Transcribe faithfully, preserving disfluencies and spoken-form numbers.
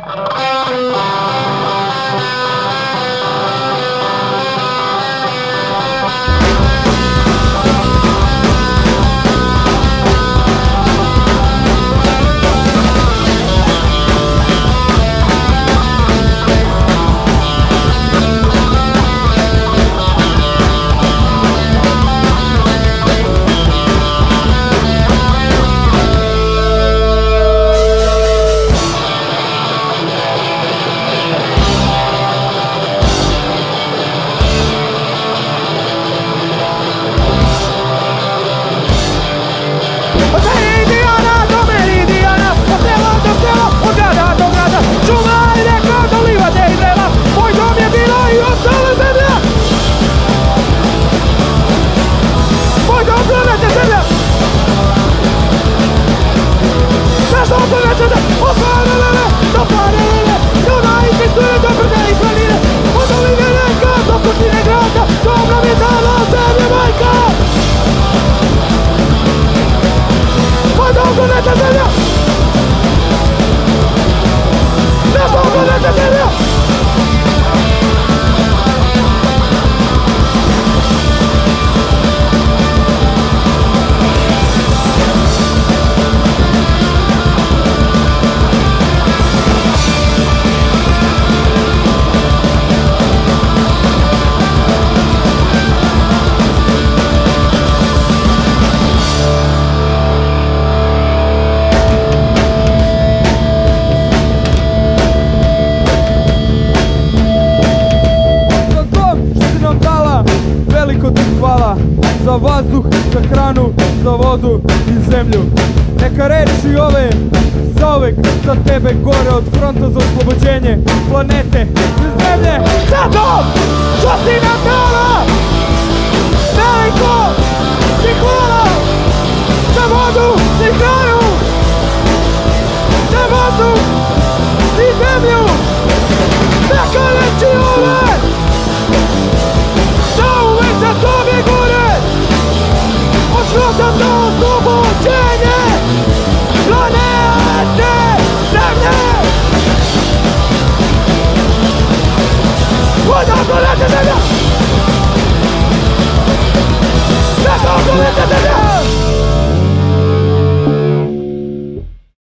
Za vazduh, za hranu, za vodu i zemlju. Neka reči ove zauvek za tebe gore od fronta za oslobođenje planete i zemlje. Zato što si nam dala veliko ti hvala.